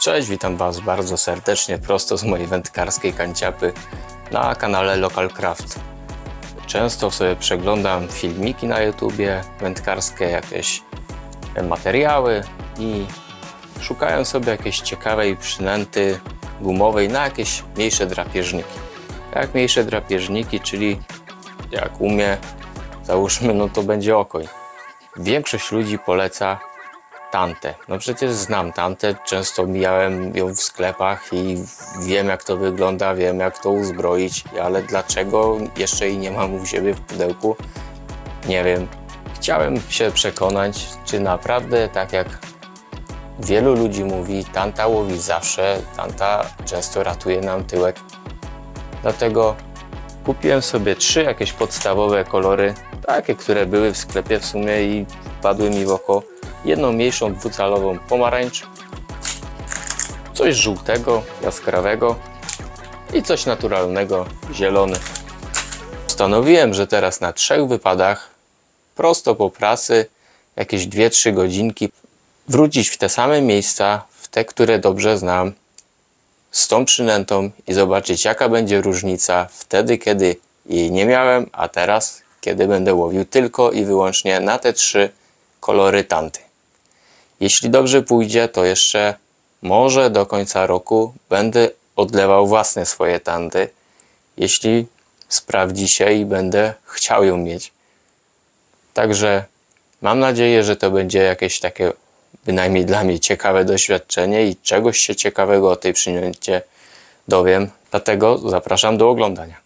Cześć, witam Was bardzo serdecznie prosto z mojej wędkarskiej kanciapy na kanale Local Craft. Często sobie przeglądam filmiki na YouTubie, wędkarskie jakieś materiały i szukałem sobie jakiejś ciekawej przynęty gumowej na jakieś mniejsze drapieżniki. Jak mniejsze drapieżniki, czyli jak umie, załóżmy, no to będzie okoń. Większość ludzi poleca tantę. No przecież znam tantę, często mijałem ją w sklepach i wiem, jak to wygląda, wiem, jak to uzbroić, ale dlaczego jeszcze jej nie mam u siebie w pudełku, nie wiem. Chciałem się przekonać, czy naprawdę, tak jak wielu ludzi mówi, tanta łowi zawsze, tanta często ratuje nam tyłek. Dlatego kupiłem sobie 3 jakieś podstawowe kolory, takie, które były w sklepie w sumie i wpadły mi w oko. Jedną mniejszą dwucalową pomarańcz, coś żółtego, jaskrawego i coś naturalnego, zielony. Postanowiłem, że teraz na 3 wypadach, prosto po pracy, jakieś 2-3 godzinki, wrócić w te same miejsca, w te, które dobrze znam, z tą przynętą i zobaczyć, jaka będzie różnica wtedy, kiedy jej nie miałem, a teraz, kiedy będę łowił tylko i wyłącznie na te 3 kolory tanty. Jeśli dobrze pójdzie, to jeszcze może do końca roku będę odlewał własne swoje tanty, jeśli sprawdzi się i będę chciał ją mieć. Także mam nadzieję, że to będzie jakieś takie bynajmniej dla mnie ciekawe doświadczenie i czegoś się ciekawego o tej przynęcie dowiem. Dlatego zapraszam do oglądania.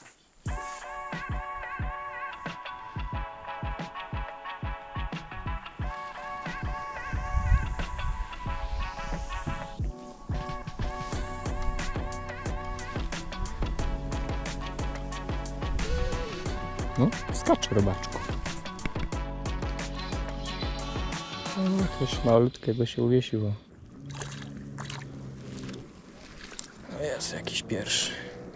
No, skacz, robaczku. No, coś malutkiego się uwiesiło. O, jest jakiś pierwszy.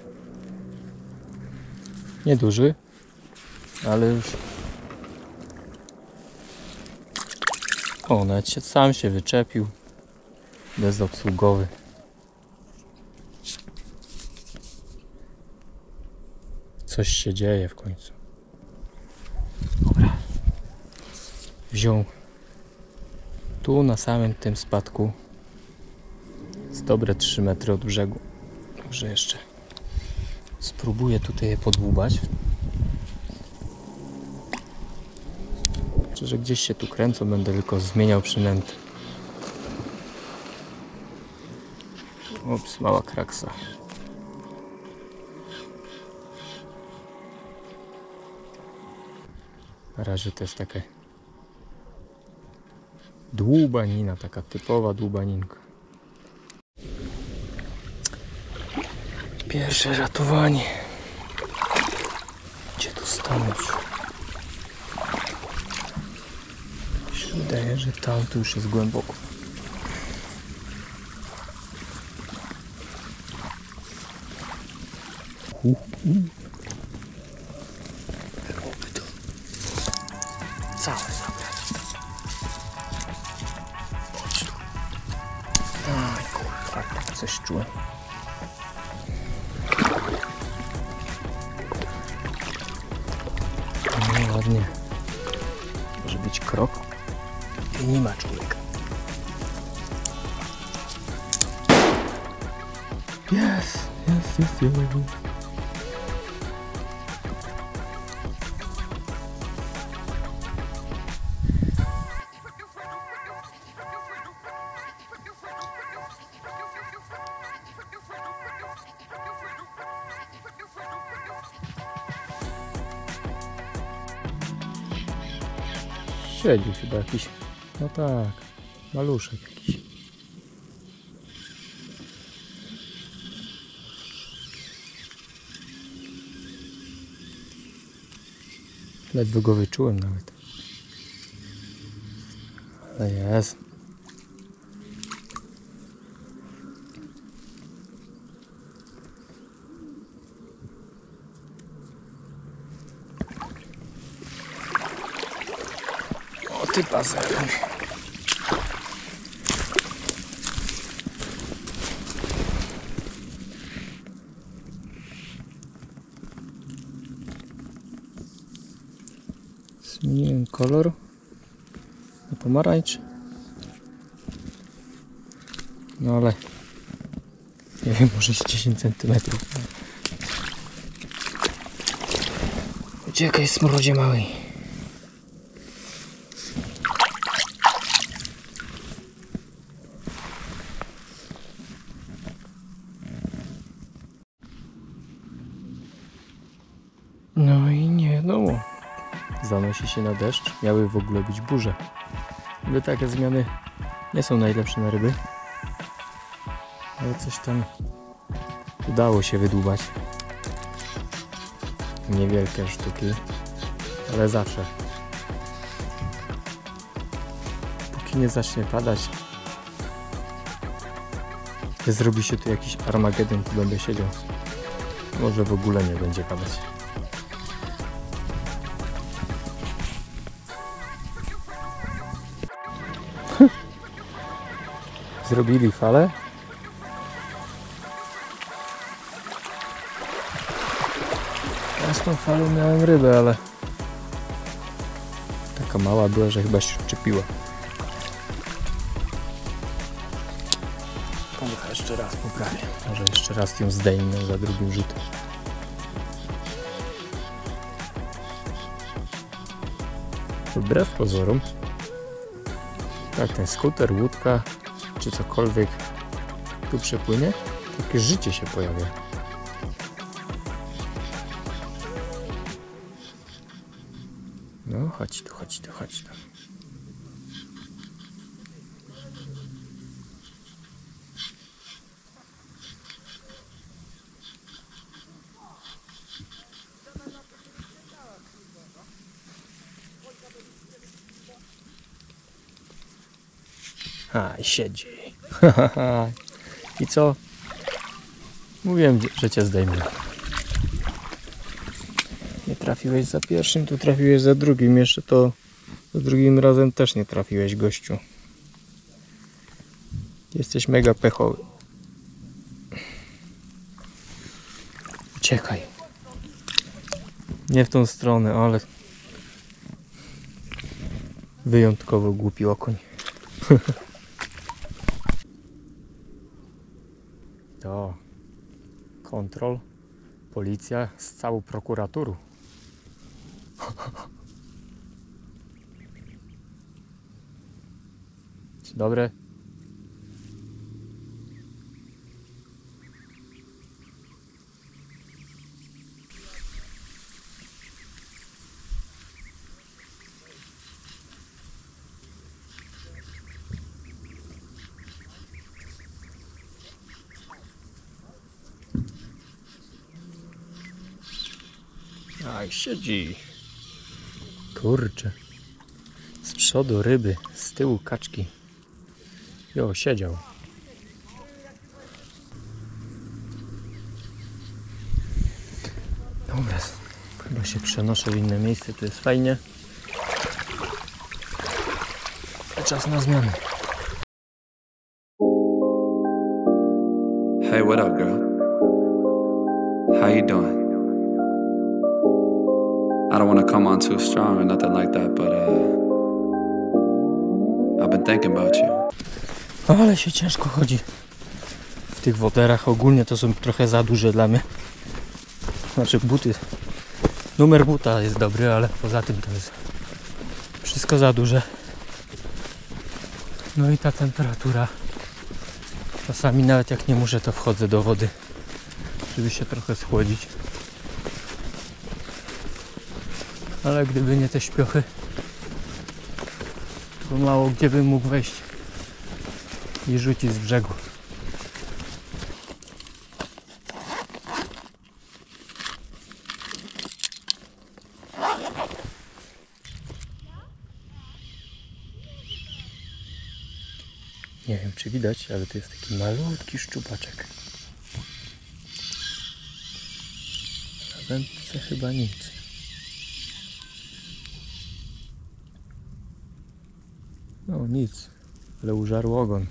Nieduży, ale już... O, nawet sam się wyczepił. Bezobsługowy. Coś się dzieje w końcu. Dobra. Wziął tu na samym tym spadku. Z dobre 3 metry od brzegu. Dobrze, jeszcze spróbuję tutaj je podłubać. Że gdzieś się tu kręcą, będę tylko zmieniał przynętę. Ups, mała kraksa. Na razie to jest taka dłubanina, taka typowa dłubaninka. Pierwsze ratowanie. Gdzie tu stanąć? Mi się wydaje, że tam tu już jest głęboko. Całe zabrać. Chodź tu. Aj kurwa, tak coś czułem. No ładnie. Może być krok. I nie ma człowieka. Jest. Siedzi chyba jakiś, no tak, maluszek jakiś. Ledwo go wyczułem nawet. Ale jest. O ty pazerny. Zmieniłem kolor na pomarańcz. No ale nie wiem, może jest 10 cm. Uciekaj, smrodzie mały. No i nie wiadomo. Zanosi się na deszcz. Miały w ogóle być burze. Ale takie zmiany nie są najlepsze na ryby. Ale coś tam udało się wydłubać. Niewielkie sztuki, ale zawsze. Póki nie zacznie padać, nie zrobi się tu jakiś Armagedon, tu będę siedział. Może w ogóle nie będzie padać. Zrobili falę. Ja z tą falą miałem rybę, ale taka mała była, że chyba się wczepiła. Pomycha jeszcze raz poprawię. Może jeszcze raz ją zdejmę za drugim rzutem. Wbrew pozorom, jak ten skuter, łódka czy cokolwiek tu przepłynie, takie życie się pojawia. No, chodź tu, chodź tu, chodź tu. A, siedzi. I co? Mówiłem, że cię zdejmę. Nie trafiłeś za pierwszym, tu trafiłeś za drugim. Jeszcze to za drugim razem też nie trafiłeś, gościu. Jesteś mega pechowy. Uciekaj. Nie w tą stronę, ale wyjątkowo głupi okoń. To kontrol, policja z całą prokuraturą. Dzień dobry. Aj, siedzi. Kurczę. Z przodu ryby, z tyłu kaczki. Jo, siedział. Dobra, chyba się przenoszę w inne miejsce, tu jest fajnie. Czas na zmianę. Hey, what up, girl? How you doing? I don't want to come on too strong or nothing like that, but I've been thinking about you. Ale się ciężko chodzi w tych woderach. Ogólnie to są trochę za duże dla mnie. Znaczy buty. Numer buta jest dobry, ale poza tym to jest wszystko za duże. No i ta temperatura. Czasami nawet jak nie muszę, to wchodzę do wody, żeby się trochę schłodzić. Ale gdyby nie te śpiochy, to mało gdzie bym mógł wejść i rzucić z brzegu. Nie wiem, czy widać, ale to jest taki malutki szczupaczek. Na wędce chyba nic. No nic, ale użarł ogon.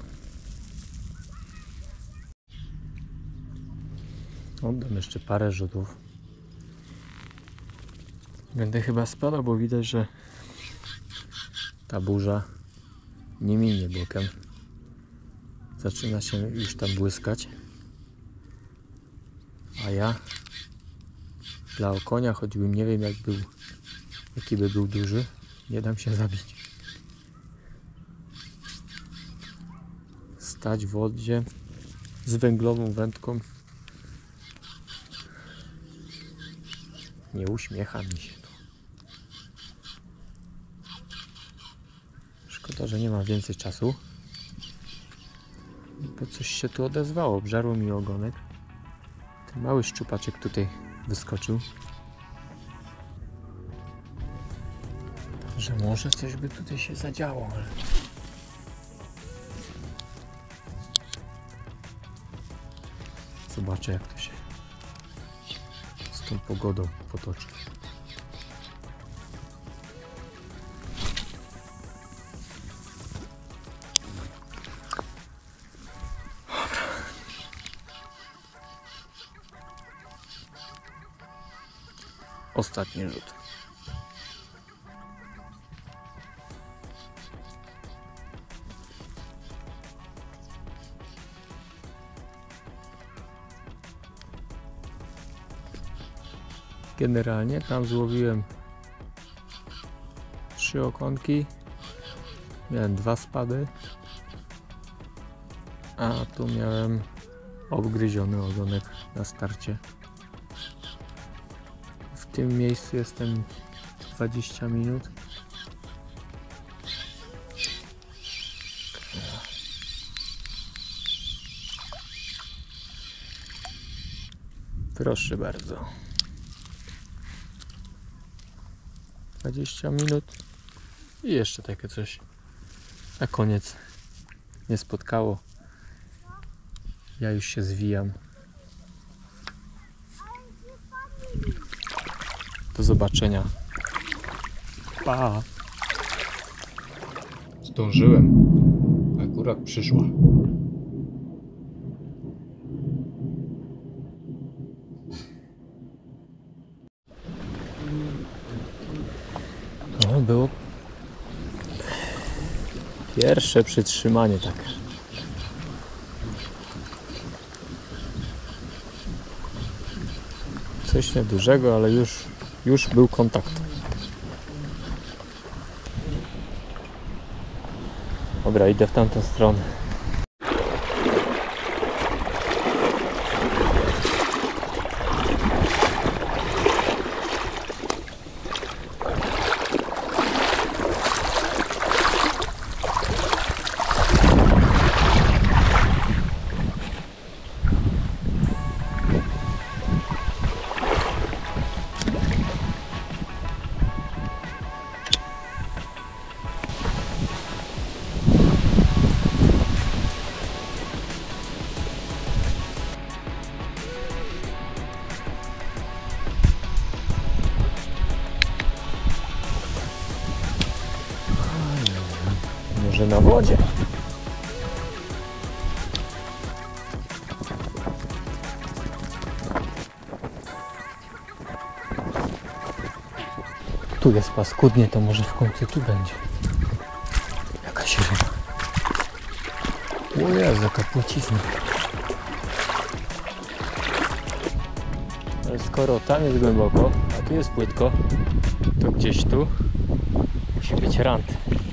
Oddam jeszcze parę rzutów. Będę chyba spadał, bo widać, że ta burza nie minie bokiem. Zaczyna się już tam błyskać. A ja dla okonia choćbym nie wiem jaki by był duży, nie dam się zabić. Stać w wodzie z węglową wędką. Nie uśmiecha mi się to. Szkoda, że nie ma więcej czasu. Bo coś się tu odezwało, obżarło mi ogonek. Ten mały szczupaczek tutaj wyskoczył. Że może coś by tutaj się zadziało, ale... Zobaczę, jak to się z tą pogodą potoczy. Ostatni rzut. Generalnie tam złowiłem 3 okonki, miałem 2 spady, a tu miałem obgryziony ogonek na starcie. W tym miejscu jestem 20 minut. Proszę bardzo. 20 minut i jeszcze takie coś na koniec nie spotkało. Ja już się zwijam. Do zobaczenia. Pa! Zdążyłem. Akurat przyszła. No, było pierwsze przytrzymanie takie. Coś niedużego, ale już był kontakt. Dobra, idę w tamtą stronę. Może na wodzie. Tu jest paskudnie, to może w końcu tu będzie jakaś ryba. O Jezu, jaka płcizna. Ale skoro tam jest głęboko, a tu jest płytko, to gdzieś tu musi być rant.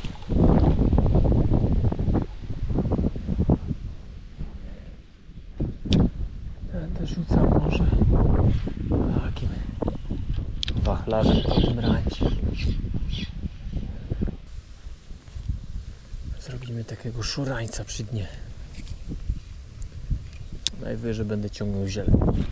Będę rzucał może takim wachlarzem po tym rancie. Zrobimy takiego szurańca przy dnie. Najwyżej będę ciągnął zieleń.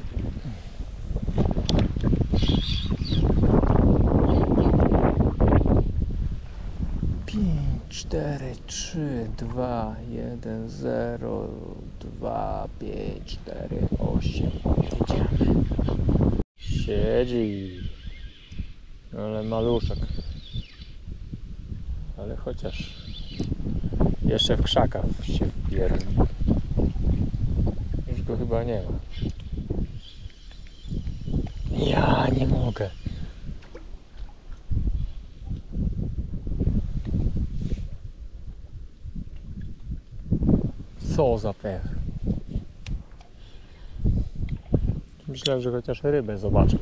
Pięć, 4, 3, 2, 1, 0, 2, 5, 4, 8. Jedziemy. Siedzi. Ale maluszek. Ale chociaż jeszcze w krzakach się wpierdzi. Już go chyba nie ma. Ja nie mogę. Co za pech. Myślałem, że chociaż rybę zobaczę.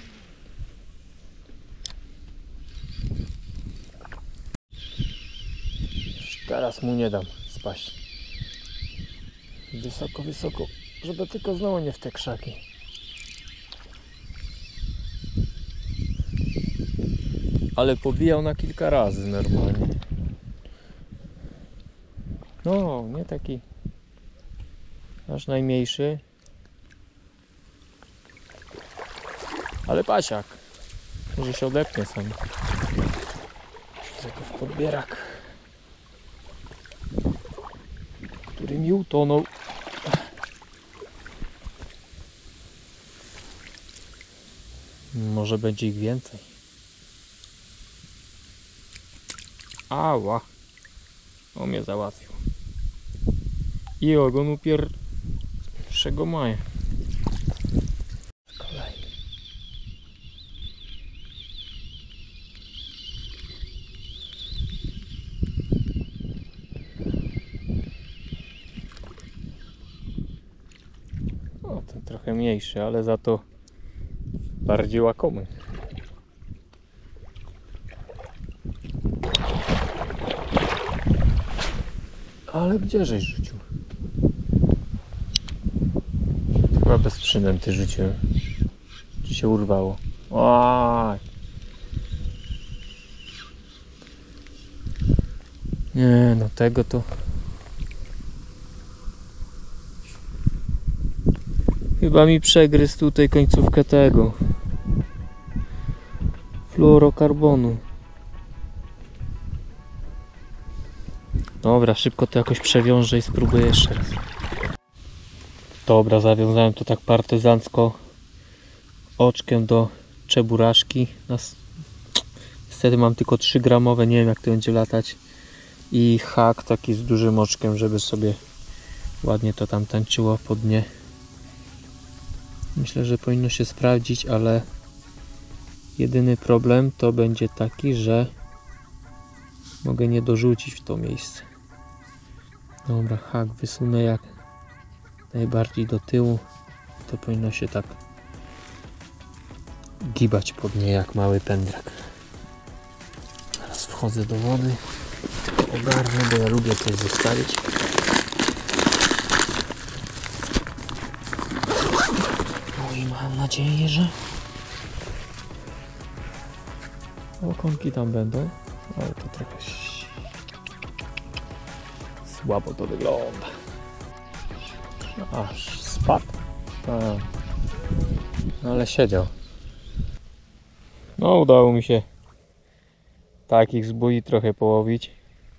Teraz mu nie dam spaść. Wysoko, wysoko, żeby tylko znowu nie w te krzaki. Ale pobijał na kilka razy normalnie. No, nie taki aż najmniejszy. Ale pasiak. Może się odepnie sam. Jakoś podbierak, który mi utonął. Może będzie ich więcej. Ała. O, mnie załatwił. I ogon pierwszego maja. Kolejny. O, ten trochę mniejszy, ale za to bardziej łakomy. Ale gdzie żeś rzucił? Chyba bez przynęty rzuciłem. Czy się urwało? Oj. Nie, no tego to... Chyba mi przegryzł tutaj końcówkę tego fluorokarbonu. Dobra, szybko to jakoś przewiążę i spróbuję jeszcze raz. Dobra, zawiązałem to tak partyzancko oczkiem do czeburaszki. Niestety mam tylko 3 gramowe, nie wiem jak to będzie latać. I hak taki z dużym oczkiem, żeby sobie ładnie to tam tańczyło po dnie. Myślę, że powinno się sprawdzić, ale jedyny problem to będzie taki, że mogę nie dorzucić w to miejsce. Dobra, hak wysunę jak najbardziej do tyłu. To powinno się tak gibać pod nie jak mały pędrak. Teraz wchodzę do wody. Tylko ogarnę, bo ja lubię coś zostawić. No i mam nadzieję, że okonki tam będą. Ale to trochę słabo to wygląda. Aż spadł. No ale siedział. No udało mi się takich zbój trochę połowić.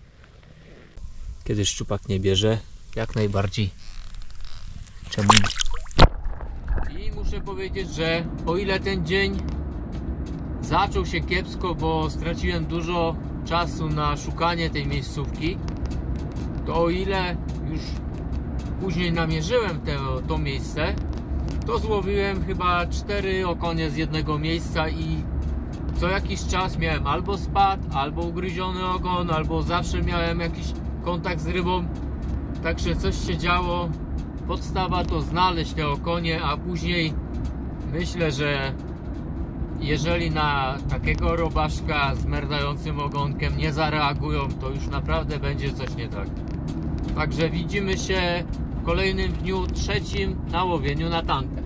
Kiedy szczupak nie bierze, jak najbardziej. Czemu nie? I muszę powiedzieć, że o ile ten dzień zaczął się kiepsko, bo straciłem dużo czasu na szukanie tej miejscówki, to o ile już później namierzyłem to miejsce, to złowiłem chyba 4 okonie z jednego miejsca i co jakiś czas miałem albo spad, albo ugryziony ogon, albo zawsze miałem jakiś kontakt z rybą. Także coś się działo. Podstawa to znaleźć te okonie, a później myślę, że jeżeli na takiego robaszka z merdającym ogonkiem nie zareagują, to już naprawdę będzie coś nie tak. Także widzimy się w kolejnym dniu, 3. na łowieniu na tantę.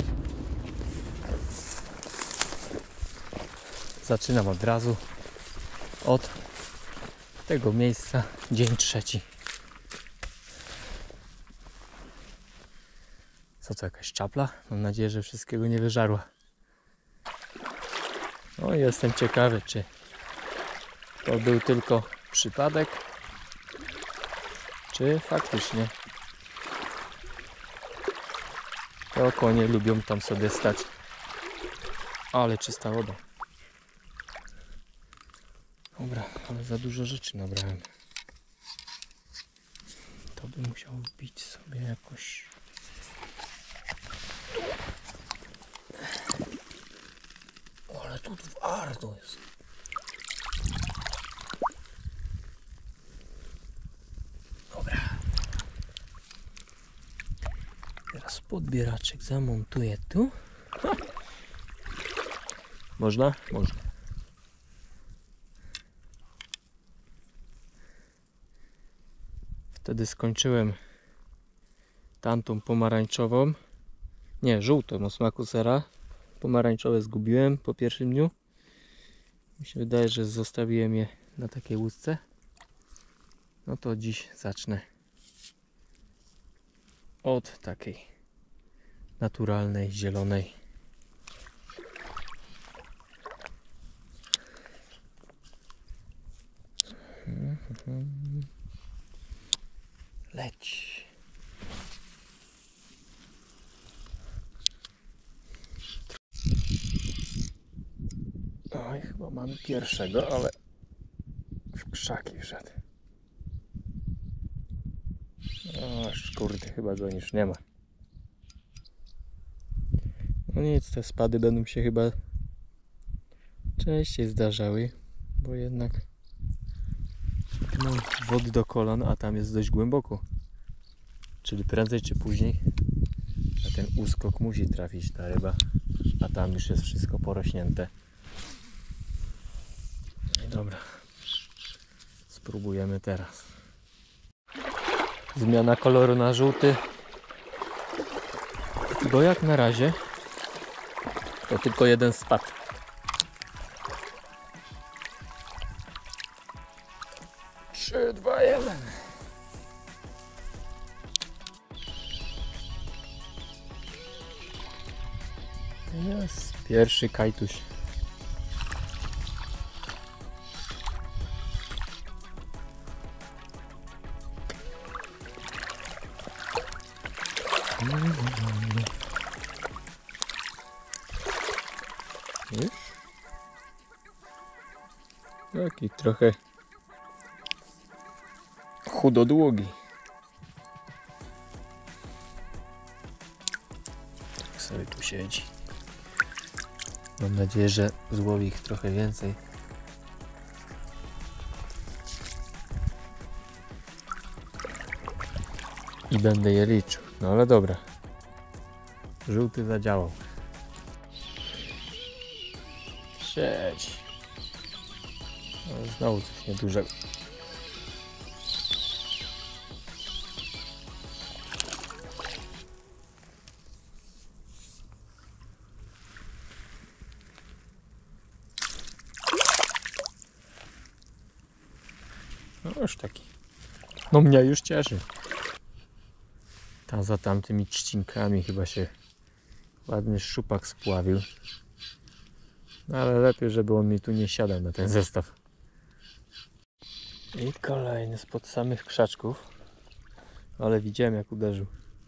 Zaczynam od razu od tego miejsca, dzień 3. Co to, jakaś czapla? Mam nadzieję, że wszystkiego nie wyżarła. No i jestem ciekawy, czy to był tylko przypadek, czy faktycznie te okonie lubią tam sobie stać. Ale czysta woda. Dobra, ale za dużo rzeczy nabrałem. To by musiał wbić sobie jakoś. Ale tu twardo jest. Dobra. Teraz podbieraczek zamontuję tu. Ha. Można? Można. Wtedy skończyłem tamtą pomarańczową. Nie, żółtą o smaku sera. Pomarańczowe zgubiłem po pierwszym dniu. Mi się wydaje, że zostawiłem je na takiej łusce. No to dziś zacznę od takiej naturalnej, zielonej. Leć. Oj, chyba mamy pierwszego, ale w krzaki wszedł. O, kurde, chyba go już nie ma. No nic, te spady będą się chyba częściej zdarzały, bo jednak no, wody do kolan, a tam jest dość głęboko. Czyli prędzej czy później na ten uskok musi trafić ta ryba, a tam już jest wszystko porośnięte. No i dobra, spróbujemy teraz. Zmiana koloru na żółty, bo jak na razie to tylko jeden spadł. Trzy, dwa, jeden. Jest pierwszy kajtuś. Już? Taki trochę chudodługi. Tak sobie tu siedzi. Mam nadzieję, że złowi ich trochę więcej. I będę je liczył. No ale dobra. Żółty zadziałał. Siedź. No, znowu coś niedużego. No już taki. No mnie już cieszy. Tam za tamtymi trzcinkami chyba się ładny szczupak spławił. No ale lepiej, żeby on mi tu nie siadał na ten zestaw. I kolejny spod samych krzaczków. Ale widziałem, jak uderzył.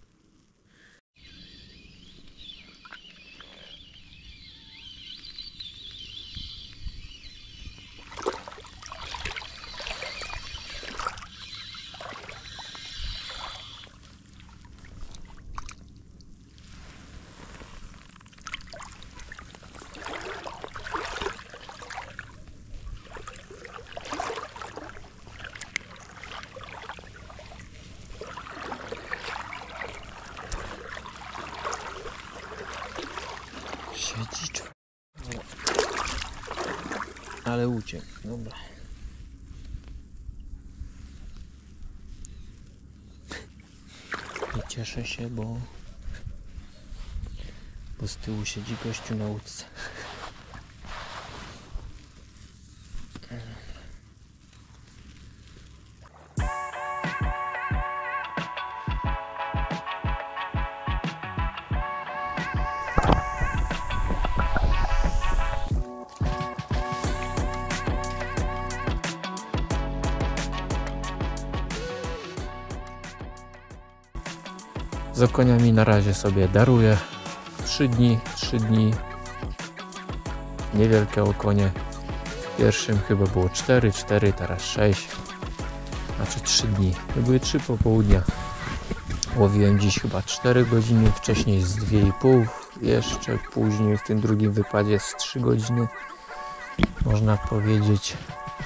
Siedzi. Ale uciekł, dobra. I cieszę się, bo z tyłu siedzi gościu na łódce. Z okoniami na razie sobie daruję 3 dni, niewielkie okonie. W pierwszym chyba było 4, teraz 6, znaczy 3 dni. To były 3 popołudnia. Łowiłem dziś chyba 4 godziny, wcześniej z 2,5, jeszcze później w tym drugim wypadzie z 3 godziny. Można powiedzieć,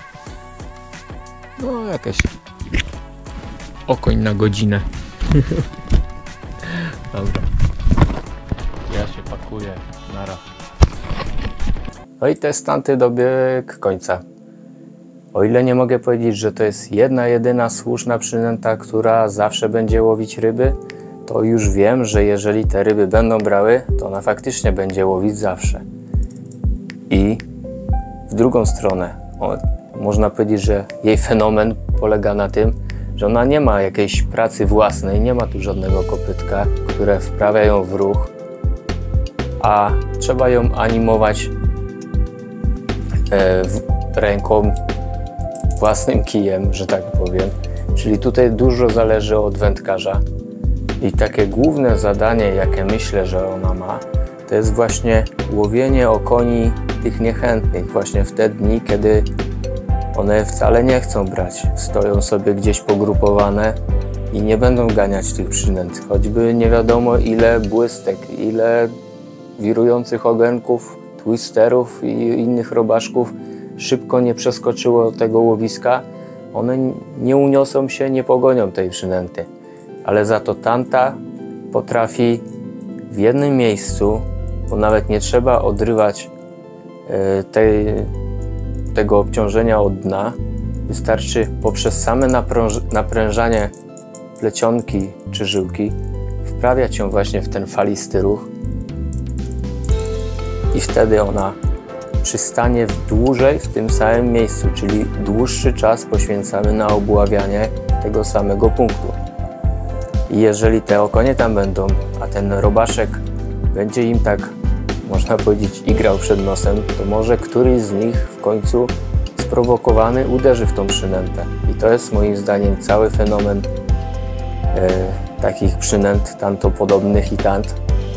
no jakieś okoń na godzinę. Dobra. Ja się pakuję. Nara. No i te stanty dobiegł końca. O ile nie mogę powiedzieć, że to jest jedna, jedyna słuszna przynęta, która zawsze będzie łowić ryby, to już wiem, że jeżeli te ryby będą brały, to ona faktycznie będzie łowić zawsze. I w drugą stronę, można powiedzieć, że jej fenomen polega na tym, że ona nie ma jakiejś pracy własnej, nie ma tu żadnego kopytka, które wprawia ją w ruch, a trzeba ją animować ręką, własnym kijem, że tak powiem. Czyli tutaj dużo zależy od wędkarza. I takie główne zadanie, jakie myślę, że ona ma, to jest właśnie łowienie okoni tych niechętnych właśnie w te dni, kiedy one wcale nie chcą brać. Stoją sobie gdzieś pogrupowane i nie będą ganiać tych przynęt. Choćby nie wiadomo ile błystek, ile wirujących ogonków, twisterów i innych robaszków szybko nie przeskoczyło tego łowiska, one nie uniosą się, nie pogonią tej przynęty. Ale za to tamta potrafi w jednym miejscu, bo nawet nie trzeba odrywać tego obciążenia od dna, wystarczy poprzez same naprężanie plecionki czy żyłki wprawiać ją właśnie w ten falisty ruch i wtedy ona przystanie dłużej w tym samym miejscu, czyli dłuższy czas poświęcamy na obławianie tego samego punktu. I jeżeli te okonie tam będą, a ten robaszek będzie im tak, można powiedzieć, igrał przed nosem, to może któryś z nich w końcu sprowokowany uderzy w tą przynętę. I to jest moim zdaniem cały fenomen takich przynęt tantopodobnych i tant.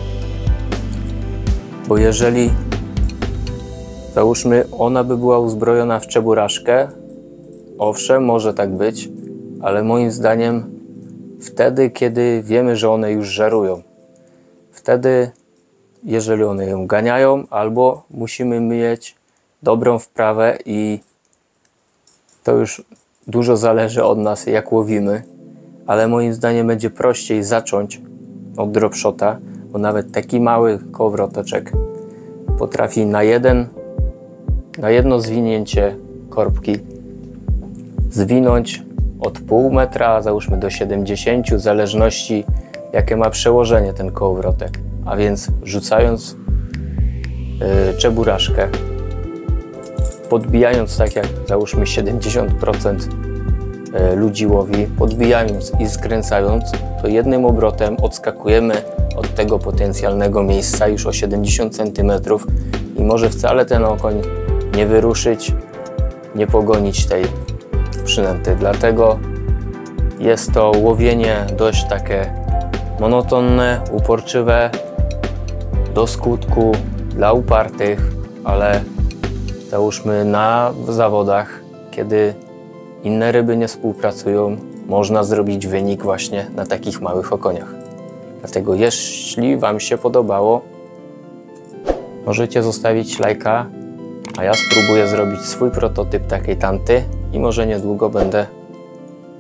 Bo jeżeli, załóżmy, ona by była uzbrojona w czeburaszkę, owszem, może tak być, ale moim zdaniem wtedy, kiedy wiemy, że one już żerują, wtedy, jeżeli one ją ganiają, albo musimy mieć dobrą wprawę i to już dużo zależy od nas, jak łowimy, ale moim zdaniem będzie prościej zacząć od dropshota, bo nawet taki mały kołowroteczek potrafi na jedno zwinięcie korbki zwinąć od pół metra, załóżmy do 70, w zależności jakie ma przełożenie ten kołowrotek. A więc rzucając czeburaszkę, podbijając tak jak załóżmy 70% ludzi łowi, podbijając i skręcając, to jednym obrotem odskakujemy od tego potencjalnego miejsca już o 70 cm i może wcale ten okoń nie wyruszyć, nie pogonić tej przynęty. Dlatego jest to łowienie dość takie monotonne, uporczywe, do skutku dla upartych, ale załóżmy na zawodach, kiedy inne ryby nie współpracują, można zrobić wynik właśnie na takich małych okoniach. Dlatego jeśli Wam się podobało, możecie zostawić lajka, a ja spróbuję zrobić swój prototyp takiej tanty i może niedługo będę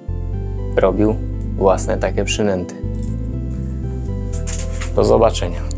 robił własne takie przynęty. Do zobaczenia.